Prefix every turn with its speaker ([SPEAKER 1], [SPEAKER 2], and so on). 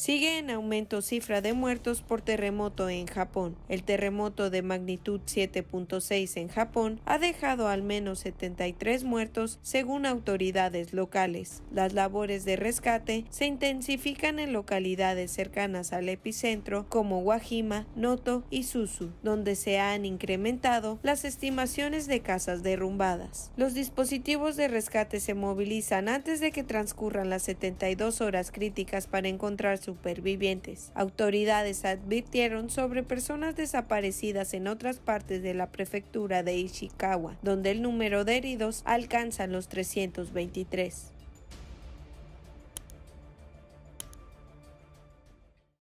[SPEAKER 1] Sigue en aumento cifra de muertos por terremoto en Japón. El terremoto de magnitud 7.6 en Japón ha dejado al menos 73 muertos según autoridades locales. Las labores de rescate se intensifican en localidades cercanas al epicentro como Wajima, Noto y Suzu, donde se han incrementado las estimaciones de casas derrumbadas. Los dispositivos de rescate se movilizan antes de que transcurran las 72 horas críticas para encontrar supervivientes. Autoridades advirtieron sobre personas desaparecidas en otras partes de la prefectura de Ishikawa, donde el número de heridos alcanza los 323.